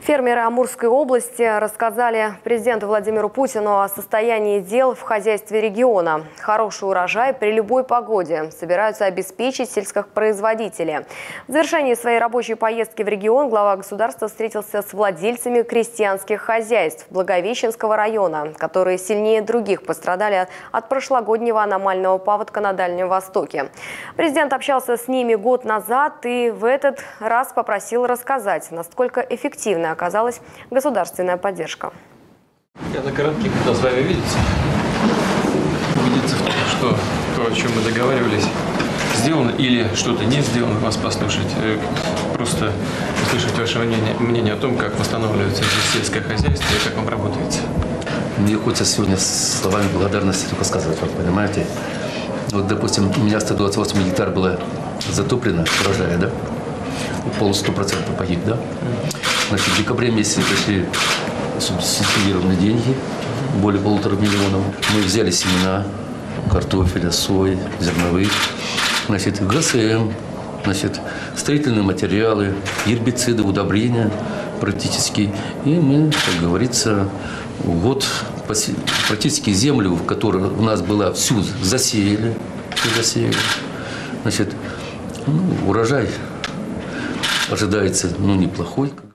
Фермеры Амурской области рассказали президенту Владимиру Путину о состоянии дел в хозяйстве региона. Хороший урожай при любой погоде собираются обеспечить сельскохозяйственники. В завершении своей рабочей поездки в регион глава государства встретился с владельцами крестьянских хозяйств Благовещенского района, которые сильнее других пострадали от прошлогоднего аномального паводка на Дальнем Востоке. Президент общался с ними год назад и в этот раз попросил рассказать, насколько эффективно оказалась государственная поддержка. Я на короткий хотел с вами видеться. Убедиться в том, что то, о чем мы договаривались, сделано или что-то не сделано, вас послушать. Просто услышать ваше мнение о том, как восстанавливается сельское хозяйство и как вам работается. Мне хочется сегодня словами благодарности только сказать вам, понимаете? Вот, допустим, у меня 128 гектар было затоплено, урожая, да? Полностью 100% погиб, да? Значит, в декабре месяце пришли субсидированные деньги, более 1,5 миллиона. Мы взяли семена картофеля, сои, зерновых, значит, ГСМ, значит, строительные материалы, гербициды, удобрения практически. И мы, как говорится, год практически землю, которая у нас была, всю засеяли. Значит, урожай ожидается, неплохой.